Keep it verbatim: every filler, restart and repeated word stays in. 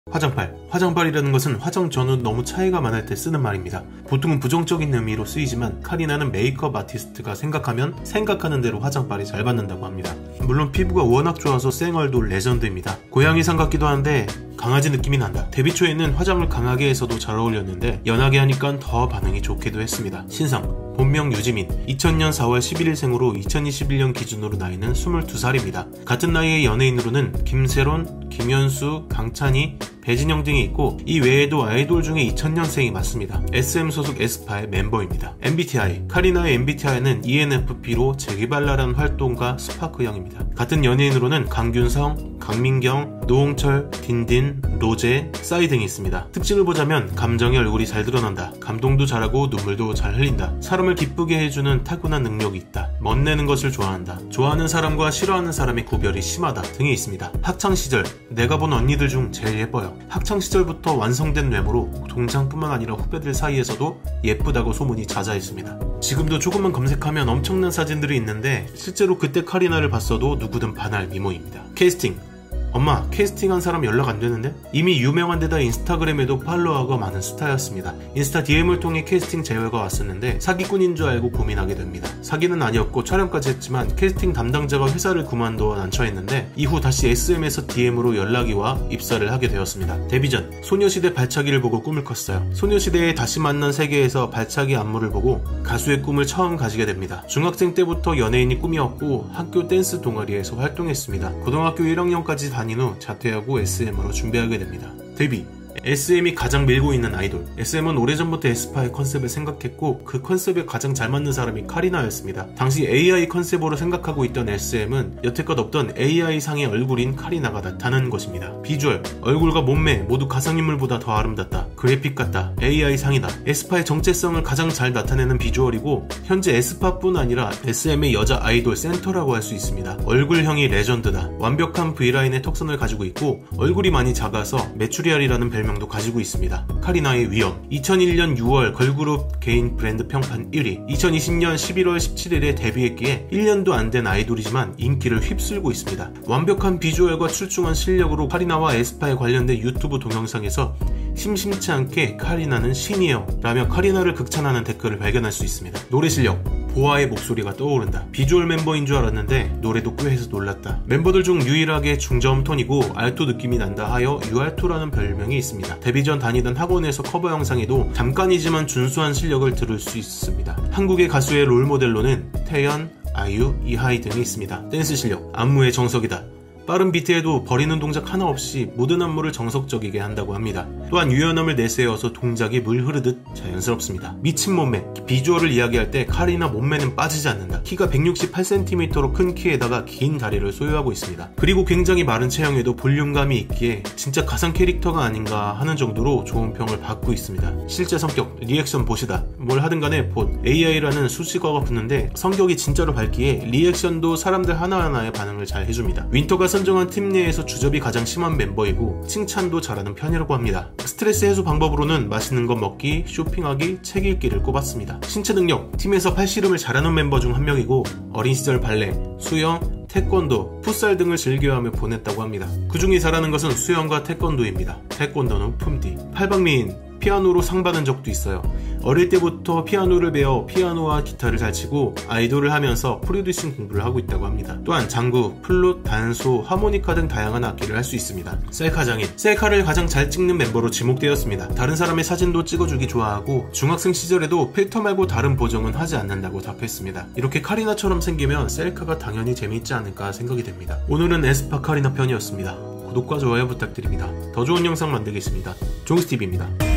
화장팔. 화장팔이라는 것은 화장 전후 너무 차이가 많을 때 쓰는 말입니다. 보통은 부정적인 의미로 쓰이지만 카리나는 메이크업 아티스트가 생각하면 생각하는 대로 화장빨이 잘 받는다고 합니다. 물론 피부가 워낙 좋아서 쌩얼도 레전드입니다. 고양이상 같기도 한데 강아지 느낌이 난다. 데뷔 초에는 화장을 강하게 해서도 잘 어울렸는데 연하게 하니까 더 반응이 좋기도 했습니다. 신상. 본명 유지민. 이천 년 사월 십일일 생으로 이천이십일 년 기준으로 나이는 스물두 살입니다. 같은 나이의 연예인으로는 김세론, 김현수, 강찬희, 배진영 등이 있고 이 외에도 아이돌 중에 이천 년생이 많습니다. 에스엠 소속 에스파의 멤버입니다. 엠비티아이. 카리나의 엠비티아이는 이엔에프피로 재개발라라는 활동가 스파크형입니다. 같은 연예인으로는 강균성, 강민경, 노홍철, 딘딘, 로제, 싸이 등이 있습니다. 특징을 보자면 감정의 얼굴이 잘 드러난다. 감동도 잘하고 눈물도 잘 흘린다. 사람을 기쁘게 해주는 타고난 능력이 있다. 멋내는 것을 좋아한다. 좋아하는 사람과 싫어하는 사람의 구별이 심하다 등이 있습니다. 학창시절. 내가 본 언니들 중 제일 예뻐요. 학창시절부터 완성된 외모로 동창뿐만 아니라 후배들 사이에서도 예쁘다고 소문이 자자했습니다. 지금도 조금만 검색하면 엄청난 사진들이 있는데 실제로 그때 카리나를 봤어도 누구든 반할 미모입니다. 캐스팅. 엄마, 캐스팅한 사람 연락 안 되는데? 이미 유명한 데다 인스타그램에도 팔로워가 많은 스타였습니다. 인스타 디엠을 통해 캐스팅 제외가 왔었는데 사기꾼인 줄 알고 고민하게 됩니다. 사기는 아니었고 촬영까지 했지만 캐스팅 담당자가 회사를 그만둬 난처했는데 이후 다시 에스엠에서 디엠으로 연락이 와 입사를 하게 되었습니다. 데뷔 전 소녀시대 발차기를 보고 꿈을 꿨어요. 소녀시대의 다시 만난 세계에서 발차기 안무를 보고 가수의 꿈을 처음 가지게 됩니다. 중학생 때부터 연예인이 꿈이었고 학교 댄스 동아리에서 활동했습니다. 고등학교 일 학년까지 다닌 후 자퇴하고 에스엠으로 준비하게 됩니다. 데뷔. 에스엠이 가장 밀고 있는 아이돌. 에스엠은 오래전부터 에스파의 컨셉을 생각했고 그 컨셉에 가장 잘 맞는 사람이 카리나였습니다. 당시 에이아이 컨셉으로 생각하고 있던 에스엠은 여태껏 없던 에이아이상의 얼굴인 카리나가 나타난 것입니다. 비주얼. 얼굴과 몸매 모두 가상인물보다 더 아름답다. 그래픽 같다. 에이아이상이다. 에스파의 정체성을 가장 잘 나타내는 비주얼이고 현재 에스파뿐 아니라 에스엠의 여자 아이돌 센터라고 할 수 있습니다. 얼굴형이 레전드다. 완벽한 V라인의 턱선을 가지고 있고 얼굴이 많이 작아서 메추리알이라는 별명 도 가지고 있습니다. 카리나의 위험. 이천일 년 유월 걸그룹 개인 브랜드 평판 일 위. 이천이십 년 십일월 십칠일에 데뷔했기에 일 년도 안 된 아이돌이지만 인기를 휩쓸고 있습니다. 완벽한 비주얼과 출중한 실력으로 카리나와 에스파에 관련된 유튜브 동영상에서 심심치 않게 카리나는 신이에요 라며 카리나를 극찬하는 댓글을 발견할 수 있습니다. 노래 실력. 보아의 목소리가 떠오른다. 비주얼 멤버인 줄 알았는데 노래도 꽤 해서 놀랐다. 멤버들 중 유일하게 중저음 톤이고 알토 느낌이 난다 하여 유알토라는 별명이 있습니다. 데뷔 전 다니던 학원에서 커버 영상에도 잠깐이지만 준수한 실력을 들을 수 있습니다. 한국의 가수의 롤모델로는 태연, 아이유, 이하이 등이 있습니다. 댄스 실력. 안무의 정석이다. 빠른 비트에도 버리는 동작 하나 없이 모든 안무를 정석적이게 한다고 합니다. 또한 유연함을 내세워서 동작이 물 흐르듯 자연스럽습니다. 미친 몸매. 비주얼을 이야기할 때 카리나 몸매는 빠지지 않는다. 키가 백육십팔 센티미터로 큰 키에다가 긴 다리를 소유하고 있습니다. 그리고 굉장히 마른 체형에도 볼륨감이 있기에 진짜 가상 캐릭터가 아닌가 하는 정도로 좋은 평을 받고 있습니다. 실제 성격. 리액션 보시다. 뭘 하든 간에 봇, 에이아이라는 수식어가 붙는데 성격이 진짜로 밝기에 리액션도 사람들 하나하나의 반응을 잘 해줍니다. 윈터가 선정한 팀 내에서 주접이 가장 심한 멤버이고 칭찬도 잘하는 편이라고 합니다. 스트레스 해소 방법으로는 맛있는 거 먹기, 쇼핑하기, 책 읽기를 꼽았습니다. 신체 능력. 팀에서 팔씨름을 잘하는 멤버 중 한 명이고 어린 시절 발레, 수영, 태권도, 풋살 등을 즐겨하며 보냈다고 합니다. 그 중에 잘하는 것은 수영과 태권도입니다. 태권도는 품디. 팔방미인. 피아노로 상 받은 적도 있어요. 어릴 때부터 피아노를 배워 피아노와 기타를 잘 치고 아이돌을 하면서 프로듀싱 공부를 하고 있다고 합니다. 또한 장구, 플룻, 단소, 하모니카 등 다양한 악기를 할 수 있습니다. 셀카 장인. 셀카를 가장 잘 찍는 멤버로 지목되었습니다. 다른 사람의 사진도 찍어주기 좋아하고 중학생 시절에도 필터 말고 다른 보정은 하지 않는다고 답했습니다. 이렇게 카리나처럼 생기면 셀카가 당연히 재미있지 않을까 생각이 됩니다. 오늘은 에스파 카리나 편이었습니다. 구독과 좋아요 부탁드립니다. 더 좋은 영상 만들겠습니다. 종스티비입니다.